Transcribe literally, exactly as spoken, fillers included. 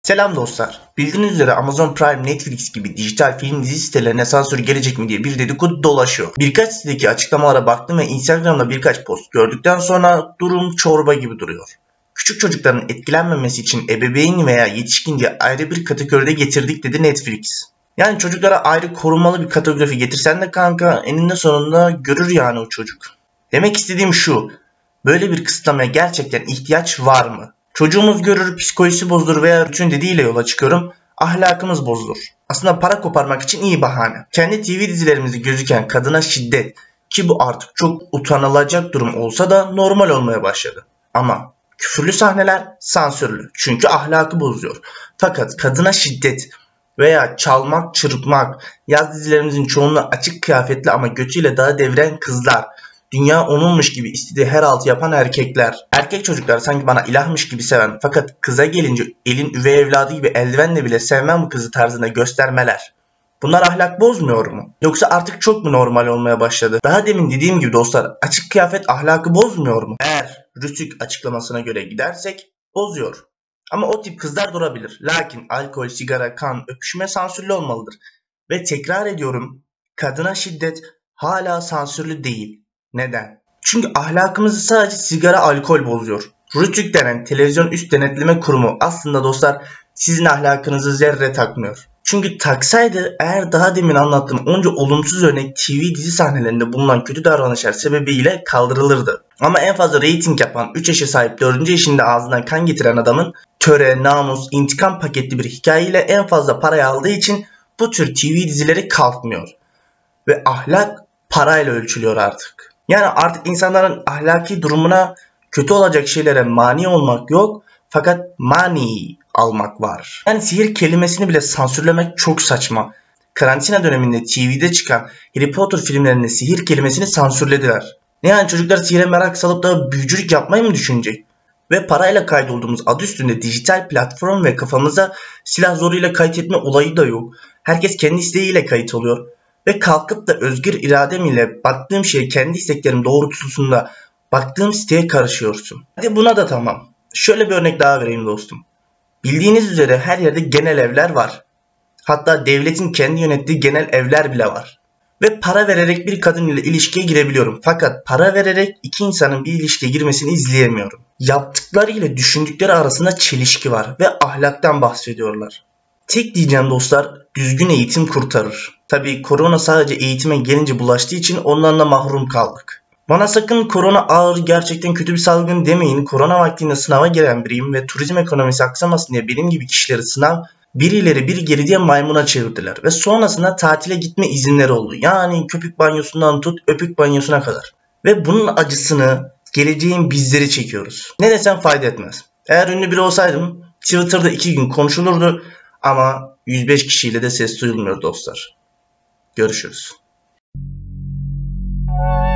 Selam dostlar. Bildiğiniz üzere Amazon Prime, Netflix gibi dijital film dizi sitelerine sansür gelecek mi diye bir dedikodu dolaşıyor. Birkaç sitedeki açıklamalara baktım ve Instagram'da birkaç post gördükten sonra durum çorba gibi duruyor. Küçük çocukların etkilenmemesi için ebeveyn veya yetişkin diye ayrı bir kategoride getirdik dedi Netflix. Yani çocuklara ayrı korunmalı bir kategori getirsen de kanka eninde sonunda görür yani o çocuk. Demek istediğim şu, böyle bir kısıtlamaya gerçekten ihtiyaç var mı? Çocuğumuz görür, psikolojisi bozulur veya rütün dediğiyle yola çıkıyorum, ahlakımız bozulur. Aslında para koparmak için iyi bahane. Kendi T V dizilerimizde gözüken kadına şiddet, ki bu artık çok utanılacak durum olsa da normal olmaya başladı. Ama küfürlü sahneler sansürlü, çünkü ahlakı bozuyor. Fakat kadına şiddet veya çalmak, çırpmak, yaz dizilerimizin çoğunluğu açık kıyafetli ama götüyle dağı deviren kızlar, dünya onunmuş gibi istediği her altı yapan erkekler, erkek çocuklar sanki bana ilahmış gibi seven fakat kıza gelince elin üvey evladı gibi eldivenle bile sevmem bu kızı tarzında göstermeler. Bunlar ahlak bozmuyor mu? Yoksa artık çok mu normal olmaya başladı? Daha demin dediğim gibi dostlar, açık kıyafet ahlakı bozmuyor mu? Eğer Rütük açıklamasına göre gidersek bozuyor. Ama o tip kızlar durabilir. Lakin alkol, sigara, kan, öpüşme sansürlü olmalıdır. Ve tekrar ediyorum, kadına şiddet hala sansürlü değil. Neden? Çünkü ahlakımızı sadece sigara, alkol bozuyor. Rütük denen televizyon üst denetleme kurumu aslında dostlar sizin ahlakınızı zerre takmıyor. Çünkü taksaydı eğer daha demin anlattığım onca olumsuz örnek T V dizi sahnelerinde bulunan kötü davranışlar sebebiyle kaldırılırdı. Ama en fazla reyting yapan üç yaşa sahip dördüncü yaşında ağzından kan getiren adamın töre, namus, intikam paketli bir hikayeyle en fazla parayı aldığı için bu tür T V dizileri kalkmıyor. Ve ahlak parayla ölçülüyor artık. Yani artık insanların ahlaki durumuna kötü olacak şeylere mani olmak yok, fakat mani almak var. Yani sihir kelimesini bile sansürlemek çok saçma. Karantina döneminde T V'de çıkan Harry Potter filmlerinde sihir kelimesini sansürlediler. Ne yani çocuklar sihire merak salıp da büyücülük yapmayı mı düşünecek? Ve parayla kaydolduğumuz adı üstünde dijital platform ve kafamıza silah zoruyla kayıt etme olayı da yok. Herkes kendi isteğiyle kayıt oluyor. Ve kalkıp da özgür iradem ile baktığım şeye kendi isteklerim doğrultusunda baktığım siteye karışıyorsun. Hadi buna da tamam. Şöyle bir örnek daha vereyim dostum. Bildiğiniz üzere her yerde genel evler var. Hatta devletin kendi yönettiği genel evler bile var. Ve para vererek bir kadın ile ilişkiye girebiliyorum. Fakat para vererek iki insanın bir ilişkiye girmesini izleyemiyorum. Yaptıkları ile düşündükleri arasında çelişki var ve ahlaktan bahsediyorlar. Tek diyeceğim dostlar, düzgün eğitim kurtarır. Tabii korona sadece eğitime gelince bulaştığı için ondan da mahrum kaldık. Bana sakın korona ağır, gerçekten kötü bir salgın demeyin. Korona vaktinde sınava giren biriyim ve turizm ekonomisi aksamasın diye benim gibi kişileri sınav bir ileri bir geri diye maymuna çevirdiler. Ve sonrasında tatile gitme izinleri oldu. Yani köpük banyosundan tut öpük banyosuna kadar. Ve bunun acısını geleceğin bizleri çekiyoruz. Ne desem fayda etmez. Eğer ünlü biri olsaydım Twitter'da iki gün konuşulurdu. Ama yüz beş kişiyle de ses duyulmuyor dostlar. Görüşürüz.